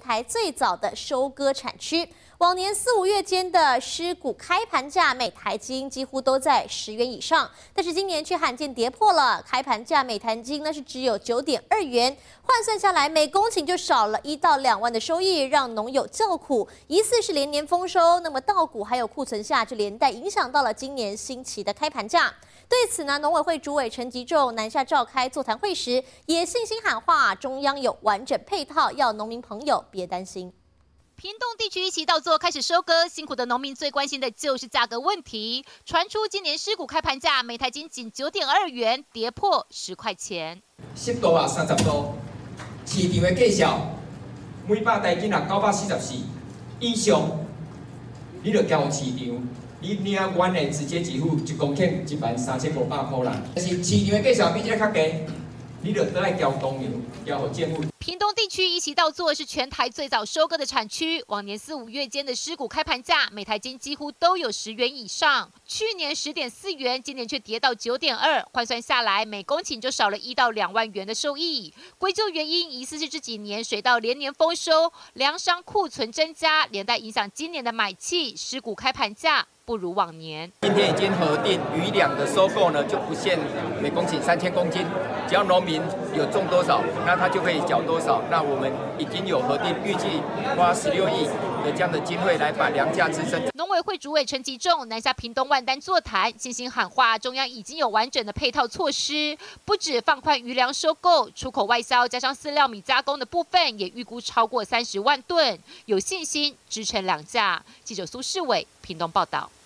台最早的收割产区。往年4、5月间的狮股开盘价每台斤几乎都在10元以上，但是今年却罕见跌破了，开盘价每台斤那是只有9.2元，换算下来每公顷就少了1到2万的收益，让农友叫苦。疑似是连年丰收，那么稻谷还有库存下，就连带影响到了今年新期的开盘价。对此呢，农委会主委陈吉仲南下召开座谈会时，也信心喊话，中央有完整配套，要农民朋友别担心。 屏东地区一期稻作开始收割，辛苦的农民最关心的就是价格问题。传出今年狮股开盘价每台斤仅9.2元，跌破10块钱。 10度啊30度，市场的计价每百台斤啊944以上，你就交市场。你领原的直接支付1公顷13500块啦，但是市场的计价比这个较低，你就得爱交公粮，交互政府。 屏东地区一期稻作是全台最早收割的产区，往年4、5月间的狮股开盘价每台斤几乎都有10元以上，去年10.4元，今年却跌到9.2，换算下来每公顷就少了1到2万元的收益。归咎原因疑似是这几年水稻连年丰收，粮商库存增加，连带影响今年的买气，狮股开盘价不如往年。 今天已经核定余粮的收购呢，就不限每公顷3000公斤，只要农民有种多少，那他就可以缴多少。那我们已经有核定，预计花16亿的这样的经费来把粮价支撑。 农委会主委陈吉仲南下屏东万丹座谈，信心喊话，中央已经有完整的配套措施，不止放宽余粮收购、出口外销，加上饲料米加工的部分，也预估超过30万吨，有信心支撑粮价。记者苏世伟屏东报道。